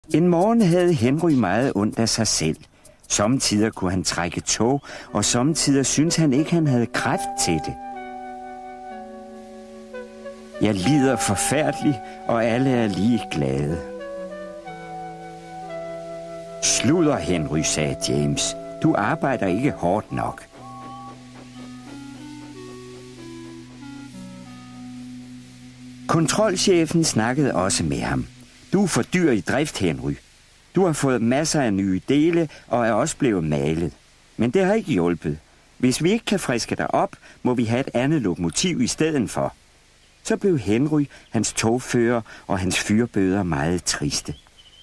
En morgen havde Henry meget ondt af sig selv. Sommetider kunne han trække tog, og sommetider syntes han ikke, han havde kræft til det. Jeg lider forfærdeligt, og alle er lige glade. Sludder, Henry, sagde James. Du arbejder ikke hårdt nok. Kontrolchefen snakkede også med ham. Du er for dyr i drift, Henry. Du har fået masser af nye dele og er også blevet malet. Men det har ikke hjulpet. Hvis vi ikke kan friske dig op, må vi have et andet lokomotiv i stedet for. Så blev Henry, hans togfører og hans fyrbøder meget triste.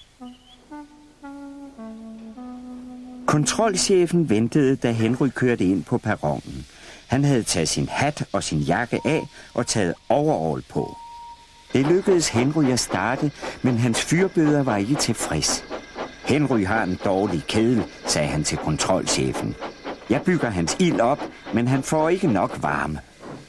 Kontrolchefen ventede, da Henry kørte ind på perronen. Han havde taget sin hat og sin jakke af og taget overall på. Det lykkedes Henry at starte, men hans fyrbøder var ikke tilfreds. Henry har en dårlig kedel, sagde han til kontrolchefen. Jeg bygger hans ild op, men han får ikke nok varme.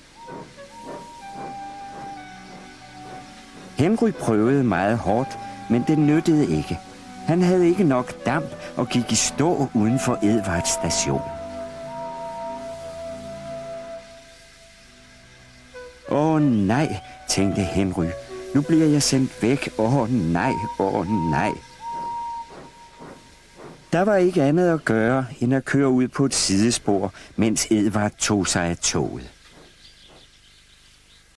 Henry prøvede meget hårdt, men det nyttede ikke. Han havde ikke nok damp og gik i stå uden for Edvard station. Åh nej, tænkte Henry. Nu bliver jeg sendt væk. Åh nej, åh nej. Der var ikke andet at gøre, end at køre ud på et sidespor, mens Edvard tog sig af toget.